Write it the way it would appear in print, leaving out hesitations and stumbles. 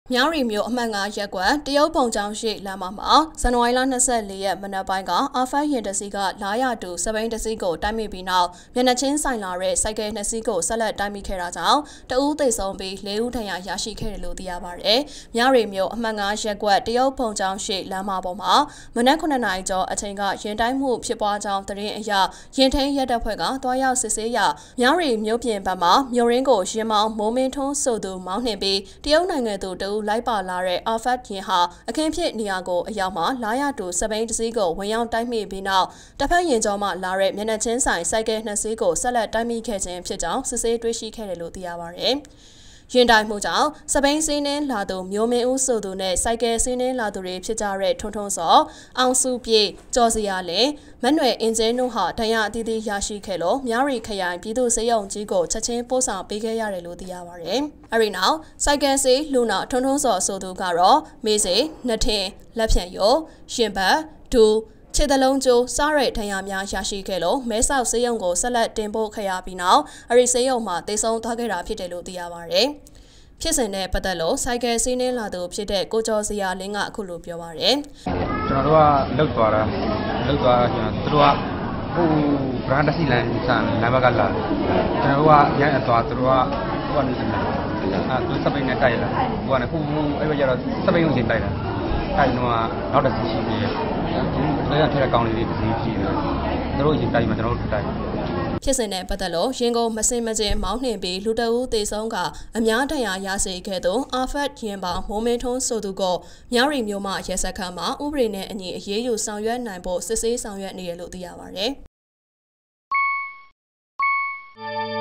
မြောင်းရီမျိုးအမှတ်9ရက်ကွက်တရုတ်ပုံချောင်းရှိလမ်းမှာဇန်နဝါရီလ24ရက်မနက်ပိုင်းကအာဖတ်ရင်တစီကလာရတူစပိန်တစီကိုတိုက်မိပြီးနောက်မျက်နှာချင်းဆိုင်လာတဲ့စိုက်ကယ်2စီးကိုဆက်လက်တိုက်မိခဲ့တာကြောင့်တဦးသေဆုံးပြီး4ဦးဒဏ်ရာရရှိခဲ့တယ်လို့သိရပါတယ်။မြောင်းရီမျိုးအမှတ်9ရက်ကွက်တရုတ်ပုံချောင်းရှိလမ်းမပေါ်မှာမနက်9နာရီကျော်အချိန်ကရင်တိုင်းမှုဖြစ်ပွားကြောင်းသတင်းအရရင်ထိန်ရက်တပ်ဖွဲ့ကတွားရောက်စစ်ဆေးရာမြောင်းရီမျိုးပြင်ဘက်မှာမြို့ရင်းကိုရင်မောင်းမိုးမင်းထွန်းဆိုသူမောင်းနှင်ပြီးတရုတ်နိုင်ငံသူတဦးလိုက်ပါလာတဲ့အာဖတ်ရင်ဟာအခင်းဖြစ်နေရာကိုအရောက်မှာလာရတူစပိန်တစည်းကိုဝင်ရောက်တိုက်မိပြီးနောက်တစ်ဖက်ရင်ကျော်မှလာတဲ့မျက်နှာချင်းဆိုင်စိုက်ကယ်2စီးကိုဆက်လက်တိုက်မိခဲ့ခြင်းဖြစ်ကြောင်းစစ်ဆေးတွေ့ရှိခဲ့တယ်လို့သိရပါတယ်။ရင်တိုင်မှုကြောင့်စပိန်စင်းနှင်းလာသူမျိုးမင်းဦးဆိုသူနဲ့စိုက်ကယ်စင်းနှင်းလာသူတွေဖြစ်ကြတဲ့ထွန်းထွန်းစောအောင်စုပြေကျော်စရာလင်မနွယ်အင်ဂျင်တို့ဟာဒဏ်ရာအသီးသီးရရှိခဲ့လို့မြောင်းရီခရိုင်ပြည်သူ့စေယုံကြီးကိုချက်ချင်းပို့ဆောင်ပေးခဲ့ရတယ်လို့သိရပါတယ်။အဲဒီနောက်စိုက်ကယ်စီလူနာထွန်းထွန်းစောဆိုသူကတော့မေးစေနှစ်ထင်လက်ဖြံရိုးရှင်ဘတ်ဒူခြေတလုံးကျိုးစားရဲထံရများရရှိခဲ့လို့မဲဆောက်စေယုံကိုဆက်လက်တင်ပို့ခဲ့ရပြီးနောက်အဲဒီစေယုံမှာတေဆုံးသွားခဲ့တာဖြစ်တယ်လို့သိရပါတယ်။ဖြစ်စဉ်နဲ့ပတ်သက်လို့စိုက်ကယ်စီးနှင်းလာသူဖြစ်တဲ့ကိုကျော်စရာလင်းကအခုလိုပြောပါတယ်။ကျွန်တော်တို့ကလှုပ်သွားကျွန်တော်တို့ကဟိုဘရန်ဒစီလန်ဆန်လမ်းဘက်ကလာကျွန်တော်တို့ကရန်အသွားသူတို့ကဟိုကနေစမယ်သူစပိန်နဲ့တိုက်လာဟိုကနေဟိုအဲ့ဘက်ကျတော့စပိန်ကိုချိန်တိုက်လာတိုက်တော့နောက်တစ်စီရှိပြီးဒီကထက်ကောင်းလေးတွေစီးကြည့်တယ်သူတို့ရင်တိုက်မှကျွန်တော်တို့တိုက်ဖြစ်စဉ်နဲ့ပတ်သက်လို့ရင်ကုန်မစင်မကျင်မောင်းနှင်ပြီးလူတအုပ်သေဆုံးကအများဒဏ်ရာရစေခဲ့သောအာဖတ်ရင်ပေါမိုးမင်းထွန်းဆိုသူကမြောင်းရီမျိုးမှရဲစခန်းမှာဥပဒေနဲ့အညီအရေးယူဆောင်ရွက်နိုင်ဖို့စစ်ဆေးဆောင်ရွက်နေတယ်လို့သိရပါတယ်။